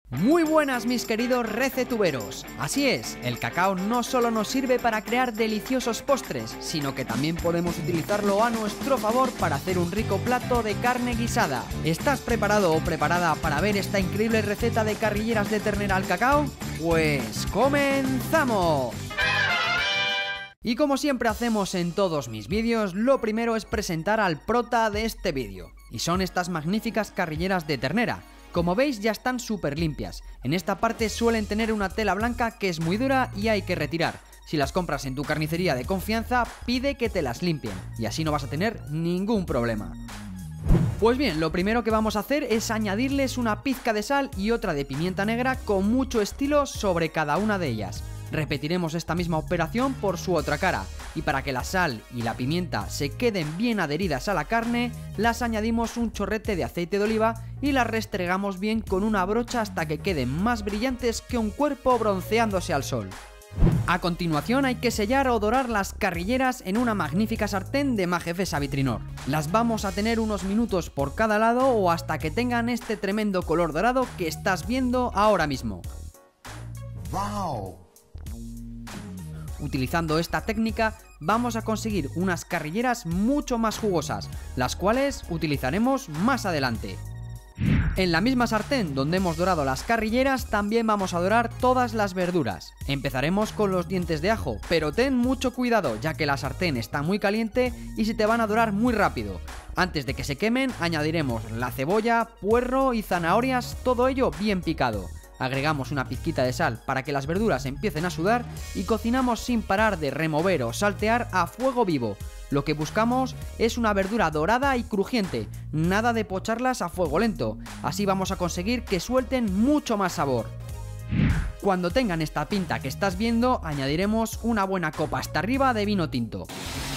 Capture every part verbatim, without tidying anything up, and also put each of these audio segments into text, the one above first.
Muy buenas mis queridos recetuberos, así es, el cacao no solo nos sirve para crear deliciosos postres, sino que también podemos utilizarlo a nuestro favor para hacer un rico plato de carne guisada. ¿Estás preparado o preparada para ver esta increíble receta de carrilleras de ternera al cacao? Pues ¡comenzamos! Y como siempre hacemos en todos mis vídeos, lo primero es presentar al prota de este vídeo, y son estas magníficas carrilleras de ternera. Como veis ya están súper limpias, en esta parte suelen tener una tela blanca que es muy dura y hay que retirar. Si las compras en tu carnicería de confianza, pide que te las limpien y así no vas a tener ningún problema. Pues bien, lo primero que vamos a hacer es añadirles una pizca de sal y otra de pimienta negra con mucho estilo sobre cada una de ellas. Repetiremos esta misma operación por su otra cara, y para que la sal y la pimienta se queden bien adheridas a la carne, las añadimos un chorrete de aceite de oliva y las restregamos bien con una brocha hasta que queden más brillantes que un cuerpo bronceándose al sol. A continuación hay que sellar o dorar las carrilleras en una magnífica sartén de Majefesa Vitrinor. Las vamos a tener unos minutos por cada lado o hasta que tengan este tremendo color dorado que estás viendo ahora mismo. ¡Wow! Utilizando esta técnica vamos a conseguir unas carrilleras mucho más jugosas, las cuales utilizaremos más adelante. En la misma sartén donde hemos dorado las carrilleras también vamos a dorar todas las verduras. Empezaremos con los dientes de ajo, pero ten mucho cuidado ya que la sartén está muy caliente y se te van a dorar muy rápido. Antes de que se quemen añadiremos la cebolla, puerro y zanahorias, todo ello bien picado. Agregamos una pizquita de sal para que las verduras empiecen a sudar y cocinamos sin parar de remover o saltear a fuego vivo. Lo que buscamos es una verdura dorada y crujiente, nada de pocharlas a fuego lento, así vamos a conseguir que suelten mucho más sabor. Cuando tengan esta pinta que estás viendo, añadiremos una buena copa hasta arriba de vino tinto.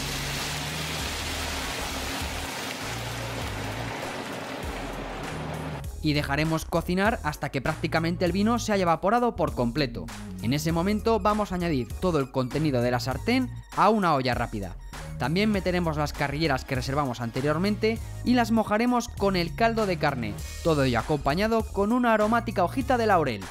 Y dejaremos cocinar hasta que prácticamente el vino se haya evaporado por completo. En ese momento vamos a añadir todo el contenido de la sartén a una olla rápida. También meteremos las carrilleras que reservamos anteriormente y las mojaremos con el caldo de carne, todo ello acompañado con una aromática hojita de laurel.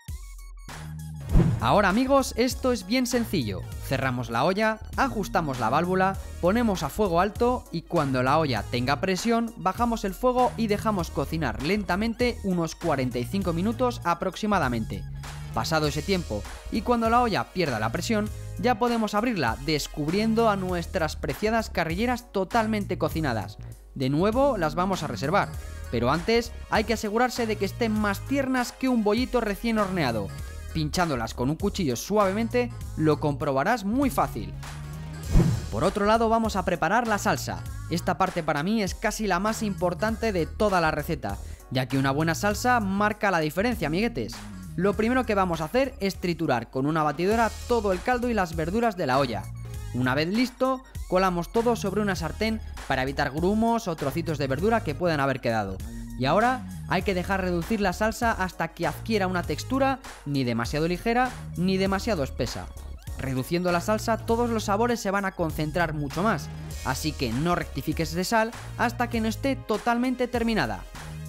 Ahora amigos, esto es bien sencillo. Cerramos la olla, ajustamos la válvula, ponemos a fuego alto y cuando la olla tenga presión, bajamos el fuego y dejamos cocinar lentamente unos cuarenta y cinco minutos aproximadamente. Pasado ese tiempo y cuando la olla pierda la presión, ya podemos abrirla descubriendo a nuestras preciadas carrilleras totalmente cocinadas. De nuevo las vamos a reservar, pero antes hay que asegurarse de que estén más tiernas que un bollito recién horneado. Pinchándolas con un cuchillo suavemente lo comprobarás muy fácil. Por otro lado vamos a preparar la salsa. Esta parte para mí es casi la más importante de toda la receta, ya que una buena salsa marca la diferencia, amiguetes. Lo primero que vamos a hacer es triturar con una batidora todo el caldo y las verduras de la olla. Una vez listo, colamos todo sobre una sartén para evitar grumos o trocitos de verdura que puedan haber quedado. Y ahora hay que dejar reducir la salsa hasta que adquiera una textura ni demasiado ligera ni demasiado espesa. Reduciendo la salsa todos los sabores se van a concentrar mucho más, así que no rectifiques de sal hasta que no esté totalmente terminada.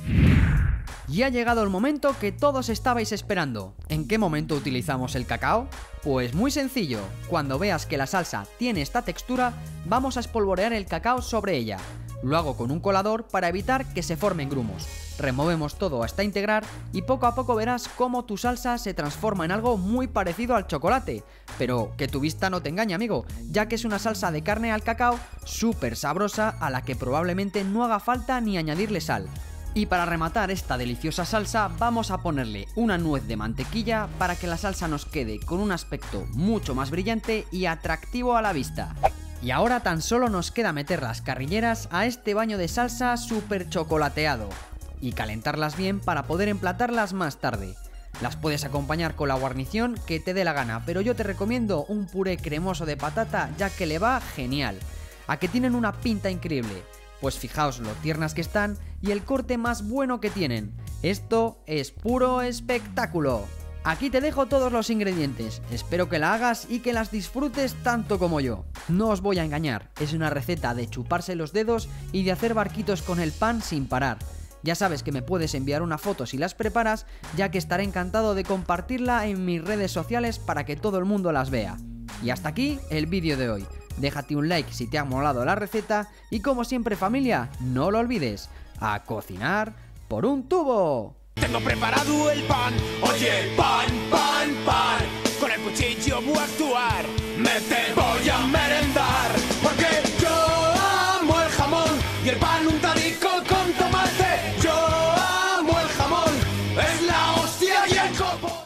Y ha llegado el momento que todos estabais esperando. ¿En qué momento utilizamos el cacao? Pues muy sencillo, cuando veas que la salsa tiene esta textura, vamos a espolvorear el cacao sobre ella. Lo hago con un colador para evitar que se formen grumos. Removemos todo hasta integrar y poco a poco verás cómo tu salsa se transforma en algo muy parecido al chocolate. Pero que tu vista no te engañe, amigo, ya que es una salsa de carne al cacao súper sabrosa a la que probablemente no haga falta ni añadirle sal. Y para rematar esta deliciosa salsa vamos a ponerle una nuez de mantequilla para que la salsa nos quede con un aspecto mucho más brillante y atractivo a la vista. Y ahora tan solo nos queda meter las carrilleras a este baño de salsa súper chocolateado y calentarlas bien para poder emplatarlas más tarde. Las puedes acompañar con la guarnición que te dé la gana, pero yo te recomiendo un puré cremoso de patata ya que le va genial. A que tienen una pinta increíble, pues fijaos lo tiernas que están y el corte más bueno que tienen. Esto es puro espectáculo. Aquí te dejo todos los ingredientes, espero que la hagas y que las disfrutes tanto como yo. No os voy a engañar, es una receta de chuparse los dedos y de hacer barquitos con el pan sin parar. Ya sabes que me puedes enviar una foto si las preparas, ya que estaré encantado de compartirla en mis redes sociales para que todo el mundo las vea. Y hasta aquí el vídeo de hoy. Déjate un like si te ha molado la receta y como siempre familia, no lo olvides, a cocinar por un tubo. Tengo preparado el pan, oye, pan, pan, pan. Con el cuchillo voy a actuar, me te voy a merendar. Porque yo amo el jamón y el pan untaría.